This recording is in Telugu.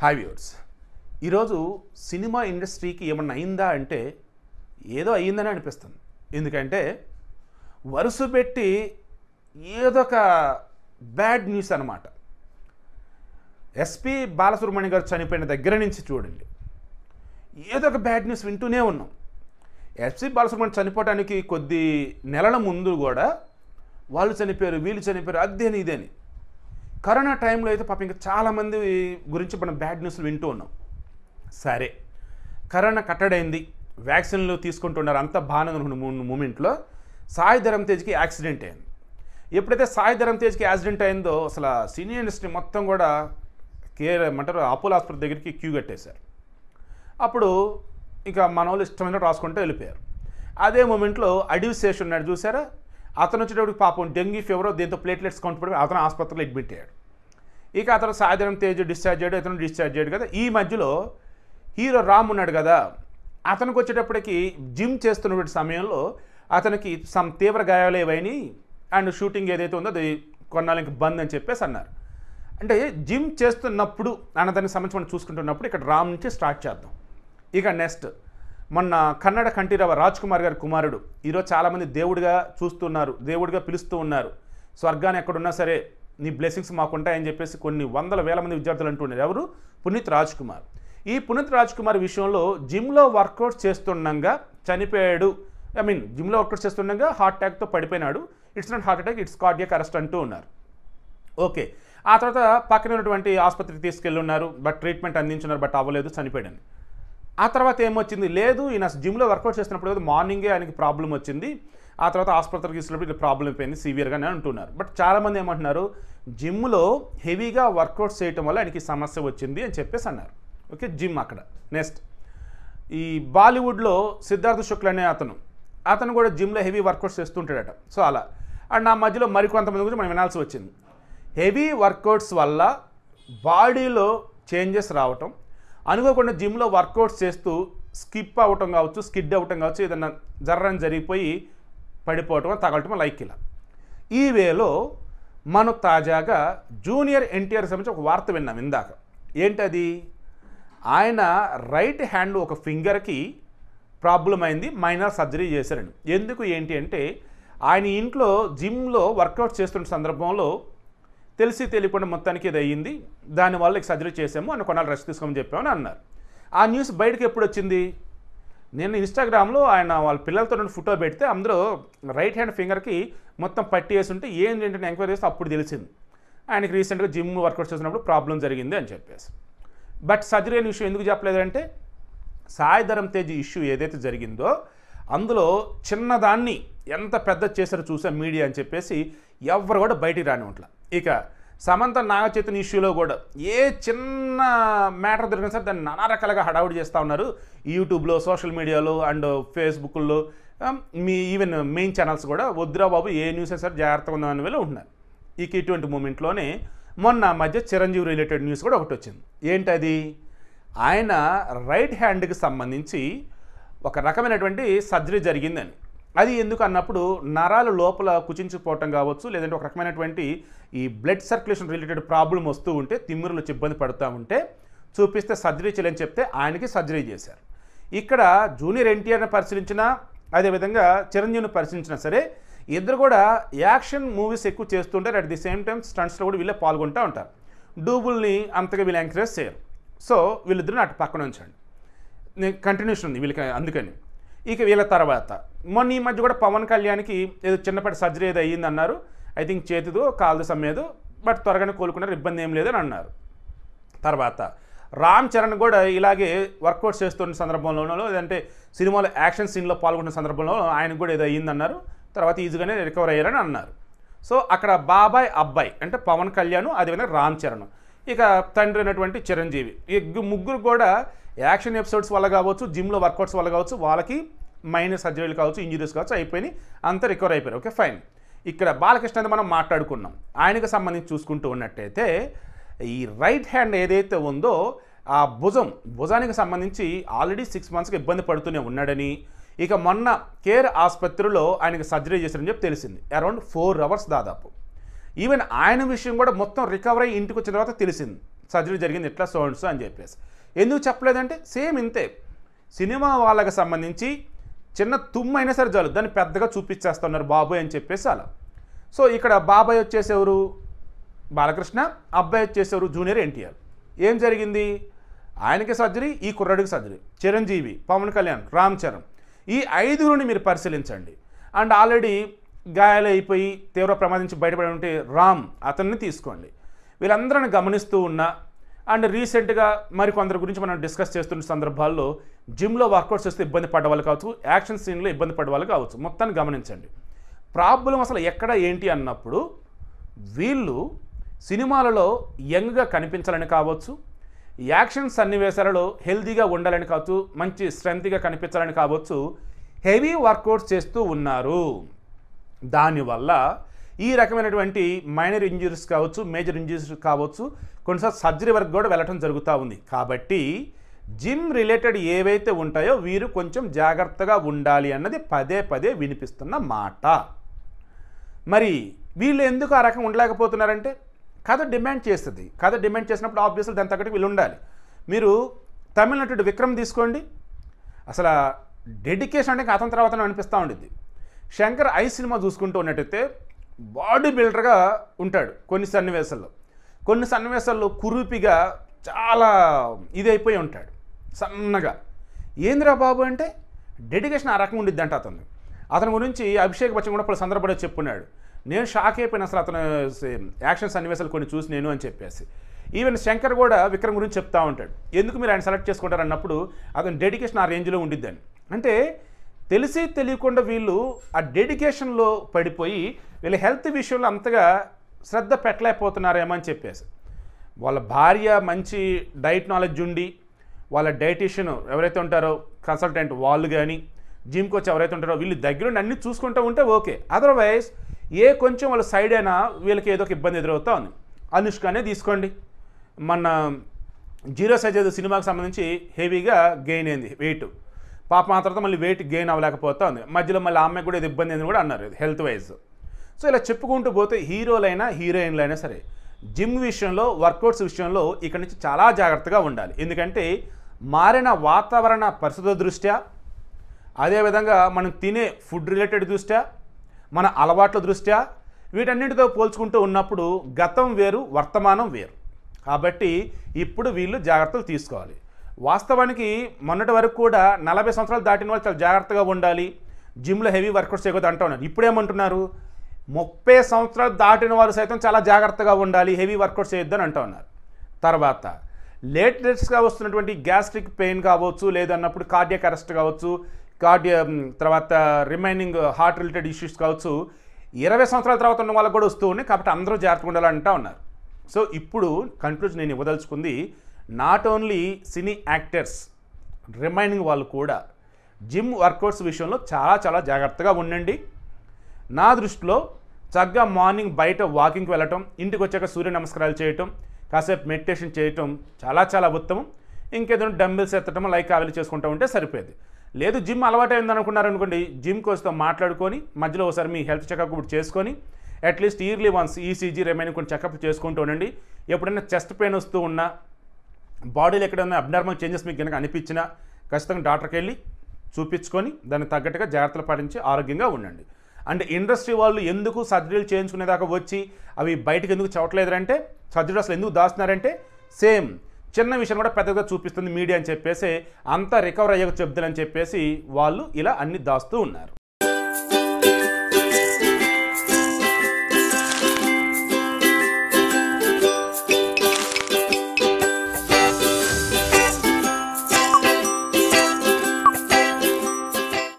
హాయ్ వ్యూవర్స్, ఈరోజు సినిమా ఇండస్ట్రీకి ఏమన్నా అయిందా అంటే ఏదో అయ్యిందని అనిపిస్తుంది. ఎందుకంటే వరుస పెట్టి ఏదో ఒక బ్యాడ్ న్యూస్ అన్నమాట. ఎస్పి బాలసుబ్రహ్మణ్యం గారు చనిపోయిన దగ్గర నుంచి చూడండి, ఏదో ఒక బ్యాడ్ న్యూస్ వింటూనే ఉన్నాం. ఎస్పి బాలసుబ్రహ్మణ్యం చనిపోవడానికి కొద్ది నెలల ముందు కూడా వాళ్ళు చనిపోయారు, వీళ్ళు చనిపోయారు, అదేని ఇదేని. కరోనా టైంలో అయితే పాపం ఇంకా చాలామంది గురించి మనం బ్యాడ్ న్యూస్లు వింటూ ఉన్నాం. సరే, కరోనా కట్టడైంది, వ్యాక్సిన్లు తీసుకుంటున్నారు, అంతా బాగానే ఉన్న మూమెంట్లో సాయి ధరమ్ తేజ్కి యాక్సిడెంట్ అయింది. ఎప్పుడైతే సాయి ధరమ్ తేజ్కి యాక్సిడెంట్ అయిందో అసలు సినీ ఇండస్ట్రీ మొత్తం కూడా ఏమంటారు అపోలో ఆసుపత్రి దగ్గరికి క్యూ కట్టేశారు. అప్పుడు ఇక మన వాళ్ళు ఇష్టమైన రాసుకుంటూ వెళ్ళిపోయారు. అదే మూమెంట్లో అడవి శేష్ ఉన్నాడు చూసారా, అతను వచ్చేటప్పుడు పాపం డెంగ్యూ ఫీవర్, దీంతో ప్లేట్లెట్స్ కౌంట్ పడి అతను ఆసుపత్రిలో అడ్మిట్ అయ్యాడు. ఇక అతను సాయి ధరమ్ తేజ్ డిశ్చార్జ్ అయ్యాడు, అతను డిశ్చార్జ్ అయ్యాడు కదా. ఈ మధ్యలో హీరో రామ్ ఉన్నాడు కదా, అతనికి వచ్చేటప్పటికి జిమ్ చేస్తున్నటువంటి సమయంలో అతనికి సమ్ తీవ్ర గాయాలు ఏవైనాయి అండ్ షూటింగ్ ఏదైతే ఉందో అది కొన్నాళ్ళకి బంద్ అని చెప్పేసి అన్నారు. అంటే జిమ్ చేస్తున్నప్పుడు అన్నదానికి సంబంధించి మనం చూసుకుంటున్నప్పుడు ఇక్కడ రామ్ నుంచి స్టార్ట్ చేద్దాం. ఇక నెక్స్ట్ మొన్న కన్నడ కంఠీరవ రాజ్ కుమార్ గారి కుమారుడు ఈరోజు చాలామంది దేవుడిగా చూస్తున్నారు, దేవుడిగా పిలుస్తూ ఉన్నారు. స్వర్గాన్ని ఎక్కడున్నా సరే నీ బ్లెస్సింగ్స్ మాకుంటాయని చెప్పేసి కొన్ని వందల వేల మంది విద్యార్థులు అంటున్నారు. ఎవరు? పునీత్ రాజ్ కుమార్. ఈ పునీత్ రాజ్ కుమార్ విషయంలో జిమ్లో వర్కౌట్ చేస్తుండగా చనిపోయాడు. జిమ్లో వర్కౌట్ చేస్తుండగా హార్ట్ అటాక్తో పడిపోయినాడు. It's not heart attack, it's cardiac arrest అంటూ ఉన్నారు. ఓకే, ఆ తర్వాత పక్కన ఉన్నటువంటి ఆసుపత్రికి తీసుకెళ్ళి ఉన్నారు, బట్ ట్రీట్మెంట్ అందించున్నారు, బట్ అవ్వలేదు, చనిపోయాడు. ఆ తర్వాత ఏమొచ్చింది, లేదు ఈయన జిమ్లో వర్కౌట్ చేస్తున్నప్పుడు కదా మార్నింగే ఆయనకి ప్రాబ్లం వచ్చింది, ఆ తర్వాత ఆసుపత్రికి తీసుకున్నప్పుడు ఇది ప్రాబ్లం అయిపోయింది సివియర్గానే అంటున్నారు. బట్ చాలామంది ఏమంటున్నారు, జిమ్లో హెవీగా వర్కౌట్ చేయటం వల్ల ఆయనకి సమస్య వచ్చింది అని చెప్పేసి అన్నారు. ఓకే, జిమ్ అక్కడ. నెక్స్ట్ ఈ బాలీవుడ్లో సిద్ధార్థ్ శుక్ల అనే అతను కూడా జిమ్లో హెవీ వర్కౌట్స్ చేస్తుంటాడట. సో అలా అండ్ ఆ మధ్యలో మరికొంతమంది గురించి మనం వినాల్సి వచ్చింది. హెవీ వర్కౌట్స్ వల్ల బాడీలో చేంజెస్ రావటం, అనుకోకుండా జిమ్లో వర్కౌట్స్ చేస్తూ స్కిడ్ అవ్వటం కావచ్చు, ఏదన్నా జర్రని జరిగిపోయి పడిపోవటం, తగలటం, లైక్ ఇలా. ఈ వేలో మనం తాజాగా జూనియర్ ఎన్టీఆర్ సంబంధించి ఒక వార్త విన్నాం ఇందాక. ఏంటది? ఆయన రైట్ హ్యాండ్ ఒక ఫింగర్కి ప్రాబ్లం అయింది, మైనర్ సర్జరీ చేశారండి. ఎందుకు ఏంటి అంటే ఆయన ఇంట్లో జిమ్లో వర్కౌట్ చేస్తున్న సందర్భంలో తెలిసి తెలియకుండా మొత్తానికి ఇది అయ్యింది, దానివల్ల సర్జరీ చేసాము అని కొన్నాళ్ళు రెస్ట్ తీసుకోమని చెప్పామని అన్నారు. ఆ న్యూస్ బయటకు ఎప్పుడు వచ్చింది? నేను ఇన్స్టాగ్రామ్లో ఆయన వాళ్ళ పిల్లలతో ఫోటో పెడితే అందరూ రైట్ హ్యాండ్ ఫింగర్కి మొత్తం పట్టి వేసి ఉంటే ఏంటంటే ఎంక్వైరీ చేస్తే అప్పుడు తెలిసింది ఆయనకి రీసెంట్గా జిమ్ వర్కౌట్ చేసినప్పుడు ప్రాబ్లం జరిగింది అని చెప్పేసి. బట్ సర్జరీ అనే విషయం ఎందుకు చెప్పలేదంటే సాయి ధరమ్ తేజ్ ఇష్యూ ఏదైతే జరిగిందో అందులో చిన్నదాన్ని ఎంత పెద్ద చేశారో చూసా మీడియా అని చెప్పేసి ఎవరు కూడా బయటికి రానివ్వట్ల. ఇక సమంత నాగచైతన్య ఇష్యూలో కూడా ఏ చిన్న మ్యాటర్ దొరికినా సరే దాన్ని నానా రకాలుగా హడావుడి చేస్తూ ఉన్నారు యూట్యూబ్లో, సోషల్ మీడియాలో అండ్ ఫేస్బుక్లో, ఈవెన్ మెయిన్ ఛానల్స్ కూడా వద్దురా బాబు ఏ న్యూస్ అయినా సరే జాగ్రత్తగా ఉందామని వెళ్ళి ఉంటున్నారు. ఇక ఇటువంటి మూమెంట్లోనే మొన్న మధ్య చిరంజీవి రిలేటెడ్ న్యూస్ కూడా ఒకటి వచ్చింది. ఏంటది? ఆయన రైట్ హ్యాండ్కి సంబంధించి ఒక రకమైనటువంటి సర్జరీ జరిగిందని. అది ఎందుకు అన్నప్పుడు నరాలు లోపల కుచించిపోవటం కావచ్చు, లేదంటే ఒక రకమైనటువంటి ఈ బ్లడ్ సర్క్యులేషన్ రిలేటెడ్ ప్రాబ్లం వస్తూ ఉంటే, తిమ్మిరులు వచ్చి ఇబ్బంది పడుతూ ఉంటే చూపిస్తే సర్జరీ చేయాలని చెప్తే ఆయనకి సర్జరీ చేశారు. ఇక్కడ జూనియర్ ఎన్టీఆర్ని పరిశీలించినా, అదేవిధంగా చిరంజీవిని పరిశీలించినా సరే ఇద్దరు కూడా యాక్షన్ మూవీస్ ఎక్కువ చేస్తుంటారు. అట్ ది సేమ్ టైం స్టంట్స్లో కూడా వీళ్ళే పాల్గొంటూ ఉంటారు. డూబుల్ని అంతగా వీళ్ళు ఎంకరేజ్ చేయరు. సో వీళ్ళిద్దరిని అటు పక్కన ఉంచండి, కంటిన్యూషన్ ఉంది వీళ్ళకి. అందుకని ఇక వీళ్ళ తర్వాత మొన్న ఈ మధ్య కూడా పవన్ కళ్యాణ్కి ఏదో చిన్నపాటి సర్జరీ ఏదో అయ్యింది అన్నారు. ఐ థింక్ చేతిదో కాలుదో సమ్మేదో, బట్ త్వరగానే కోలుకున్నారు, ఇబ్బంది ఏం లేదని అన్నారు. తర్వాత రామ్ చరణ్ కూడా ఇలాగే వర్కౌట్ చేస్తున్న సందర్భంలోనో, లేదంటే సినిమాలో యాక్షన్ సీన్లో పాల్గొన్న సందర్భంలో ఆయనకు కూడా ఏదో అయ్యిందన్నారు. తర్వాత ఈజీగానే రికవర్ అయ్యారని అన్నారు. సో అక్కడ బాబాయ్ అబ్బాయి అంటే పవన్ కళ్యాణ్, అదేవిధంగా రామ్ చరణ్, ఇక తండ్రి అయినటువంటి చిరంజీవి, ఈ ముగ్గురు కూడా యాక్షన్ ఎపిసోడ్స్ వల్ల కావచ్చు, జిమ్లో వర్కౌట్స్ వల్ల కావచ్చు, వాళ్ళకి మైనర్ సర్జరీలు కావచ్చు, ఇంజరీస్ కావచ్చు అయిపోయినాయి, అంతా రికవర్ అయిపోయారు. Okay fine. ఇక్కడ బాలకృష్ణ అయితే మనం మాట్లాడుకున్నాం. ఆయనకు సంబంధించి చూసుకుంటూ ఉన్నట్టయితే ఈ రైట్ హ్యాండ్ ఏదైతే ఉందో ఆ భుజానికి సంబంధించి ఆల్రెడీ 6 monthsకి ఇబ్బంది పడుతూనే ఉన్నాడని, ఇక మొన్న కేర్ ఆసుపత్రిలో ఆయనకి సర్జరీ చేశారని చెప్పి తెలిసింది. అరౌండ్ 4 hours దాదాపు. ఈవెన్ ఆయన విషయం కూడా మొత్తం రికవర్ అయ్యి ఇంటికి వచ్చిన తర్వాత తెలిసింది. సర్జరీ జరిగింది ఇట్లా సో అని చెప్పేసి. ఎందుకు చెప్పలేదంటే సేమ్ ఇంతే, సినిమా వాళ్ళకి సంబంధించి చిన్న తుమ్మైనా సరే చాలు దాన్ని పెద్దగా చూపించేస్తున్నారు బాబాయ్ అని చెప్పేసి అలా. సో ఇక్కడ బాబాయ్ వచ్చేసేవారు బాలకృష్ణ, అబ్బాయి వచ్చేసేవారు జూనియర్ ఎన్టీఆర్. ఏం జరిగింది, ఆయనకి సర్జరీ, ఈ కుర్రాడికి సర్జరీ, చిరంజీవి, పవన్ కళ్యాణ్, రామ్ చరణ్, ఈ 5గురిని మీరు పరిశీలించండి. అండ్ ఆల్రెడీ గాయాలైపోయి తీవ్ర ప్రమాదం నుంచి బయటపడి ఉంటే రామ్, అతన్ని తీసుకోండి. వీళ్ళందరిని గమనిస్తూ ఉన్నా అండ్ రీసెంట్గా మరికొందరి గురించి మనం డిస్కస్ చేస్తున్న సందర్భాల్లో జిమ్లో వర్కౌట్స్ చేస్తే ఇబ్బంది పడ్డ వాళ్ళు కావచ్చు, యాక్షన్ సీన్లో ఇబ్బంది పడ్డ వాళ్ళు కావచ్చు. మొత్తాన్ని గమనించండి, ప్రాబ్లం అసలు ఎక్కడ ఏంటి అన్నప్పుడు వీళ్ళు సినిమాలలో యంగ్గా కనిపించాలని కావచ్చు, యాక్షన్ సన్నివేశాలలో హెల్తీగా ఉండాలని కావచ్చు, మంచి స్ట్రెంత్గా కనిపించాలని కావచ్చు, హెవీ వర్కౌట్స్ చేస్తూ ఉన్నారు. దానివల్ల ఈ రకమైనటువంటి మైనర్ ఇంజరీస్ కావచ్చు, మేజర్ ఇంజరీస్ కావచ్చు, కొన్నిసార్లు సర్జరీ వరకు కూడా వెళ్ళటం జరుగుతూ ఉంది. కాబట్టి జిమ్ రిలేటెడ్ ఏవైతే ఉంటాయో వీరు కొంచెం జాగ్రత్తగా ఉండాలి అన్నది పదే పదే వినిపిస్తున్న మాట. మరి వీళ్ళు ఎందుకు ఆ రకంగా ఉండలేకపోతున్నారంటే కథ డిమాండ్ చేస్తుంది. కథ డిమాండ్ చేసినప్పుడు ఆబ్వియస్లీ దాని తగ్గట్టు వీళ్ళు ఉండాలి. మీరు తమిళ నటుడు విక్రమ్ తీసుకోండి, అసలు డెడికేషన్ అంటే అతని తర్వాత అనిపిస్తూ ఉండిద్ది. శంకర్ ఐ సినిమా చూసుకుంటూ ఉన్నట్టయితే బాడీ బిల్డర్గా ఉంటాడు కొన్ని సన్నివేశాల్లో కురూపిగా చాలా ఇదైపోయి ఉంటాడు, సన్నగా. ఏందిరా బాబు అంటే డెడికేషన్ ఆ రకంగా ఉండిద్ది అంట అతని గురించి అభిషేక్ బచ్చన్ కూడా పలు సందర్భంలో చెప్పున్నాడు. నేను షాక్ అయిపోయిన అసలు అతను యాక్షన్ సన్నివేశాలు కొన్ని చూసి నేను అని చెప్పేసి. ఈవెన్ శంకర్ కూడా విక్రమ్ గురించి చెప్తా ఉంటాడు, ఎందుకు మీరు ఆయన సెలెక్ట్ చేసుకుంటారు అన్నప్పుడు అతని డెడికేషన్ ఆ రేంజ్లో ఉండిద్దని. అంటే తెలిసి తెలియకుండా వీళ్ళు ఆ డెడికేషన్లో పడిపోయి వీళ్ళ హెల్త్ విషయంలో అంతగా శ్రద్ధ పెట్టలేకపోతున్నారేమో అని చెప్పేసి. వాళ్ళ భార్య మంచి డైట్ నాలెడ్జ్ ఉండి, వాళ్ళ డైటీషియన్ ఎవరైతే ఉంటారో కన్సల్టెంట్ వాళ్ళు కానీ, జిమ్ కోచ్ ఎవరైతే ఉంటారో వీళ్ళు దగ్గరుండి అన్నీ చూసుకుంటూ ఉంటే ఓకే. అదర్వైజ్ కొంచెం వాళ్ళ సైడ్ అయినా వీళ్ళకి ఏదో ఒక ఇబ్బంది ఎదురవుతా ఉంది. అనుష్కనే తీసుకోండి, మన 0 సైజ్ సినిమాకి సంబంధించి హెవీగా గెయిన్ అయింది వెయిట్, పాప ఆ తర్వాత మళ్ళీ వెయిట్ గెయిన్ అవ్వలేకపోతా ఉంది. మధ్యలో మళ్ళీ ఆ అమ్మాయికి కూడా ఇది ఇబ్బంది అని కూడా అన్నారు హెల్త్ వైజ్. సో ఇలా చెప్పుకుంటూ పోతే హీరోలైనా హీరోయిన్లైనా సరే జిమ్ విషయంలో, వర్కౌట్స్ విషయంలో ఇక్కడ నుంచి చాలా జాగ్రత్తగా ఉండాలి. ఎందుకంటే మారిన వాతావరణ పరిస్థితుల దృష్ట్యా, అదేవిధంగా మనం తినే ఫుడ్ రిలేటెడ్ దృష్ట్యా, మన అలవాట్ల దృష్ట్యా, వీటన్నిటితో పోల్చుకుంటూ ఉన్నప్పుడు గతం వేరు, వర్తమానం వేరు. కాబట్టి ఇప్పుడు వీళ్ళు జాగ్రత్తలు తీసుకోవాలి. వాస్తవానికి మొన్నటి వరకు కూడా 40 సంవత్సరాలు దాటిన వాళ్ళు చాలా జాగ్రత్తగా ఉండాలి, జిమ్లో హెవీ వర్కౌట్స్ చేయకూడదు అంటూ ఉన్నారు. ఇప్పుడేమంటున్నారు, 30 సంవత్సరాలు దాటిన వారు సైతం చాలా జాగ్రత్తగా ఉండాలి, హెవీ వర్కౌట్స్ చేయొద్దని అంటూ ఉన్నారు. తర్వాత లేటెస్ట్గా వస్తున్నటువంటి గ్యాస్ట్రిక్ పెయిన్ కావచ్చు, లేదన్నప్పుడు కార్డియాక్ అరెస్ట్ కావచ్చు, తర్వాత రిమైనింగ్ హార్ట్ రిలేటెడ్ ఇష్యూస్ కావచ్చు, 20 సంవత్సరాల తర్వాత ఉన్న వాళ్ళకు కూడా వస్తూ ఉన్నాయి. కాబట్టి అందరూ జాగ్రత్తగా ఉండాలంటూ ఉన్నారు. సో ఇప్పుడు కన్క్లూజన్ నేను ఇవ్వదలుచుకుంది, not only cine actors, remaining వాళ్ళు కూడా జిమ్ వర్కౌట్స్ విషయంలో చాలా చాలా జాగ్రత్తగా ఉండండి. నా దృష్టిలో చక్కగా మార్నింగ్ బయట వాకింగ్కి వెళ్ళటం, ఇంటికి వచ్చాక సూర్య నమస్కారాలు చేయటం, కాసేపు మెడిటేషన్ చేయటం చాలా చాలా ఉత్తమం. ఇంకేదైనా డంబిల్స్ ఎత్తడం లైక్ అవి చేసుకుంటూ ఉంటే సరిపోయేది. లేదు జిమ్ అలవాటు అయిందనుకున్నారనుకోండి, జిమ్ కోచ్తో మాట్లాడుకొని మధ్యలో ఒకసారి మీ హెల్త్ చెకప్ కూడా చేసుకొని at least yearly once ECG remaining కొన్ని చెకప్ చేసుకుంటూ ఉండండి. ఎప్పుడైనా చెస్ట్ పెయిన్ వస్తూ ఉన్నా, బాడీలో ఎక్కడైనా అబ్నార్మల్ చేంజెస్ మీకు కనుక అనిపించినా ఖచ్చితంగా డాక్టర్కి వెళ్ళి చూపించుకొని దానికి తగ్గట్టుగా జాగ్రత్తలు పాటించి ఆరోగ్యంగా ఉండండి. అండ్ ఇండస్ట్రీ వాళ్ళు ఎందుకు సర్జరీలు చేయించుకునేదాకా వచ్చి అవి బయటకు ఎందుకు చెప్పట్లేదంటే, సర్జరీ అసలు ఎందుకు దాస్తున్నారంటే సేమ్ చిన్న విషయం కూడా పెద్దగా చూపిస్తుంది మీడియా అని చెప్పేసి, అంతా రికవర్ అయ్యాక చెప్తారని చెప్పేసి వాళ్ళు ఇలా అన్ని దాస్తూ ఉన్నారు.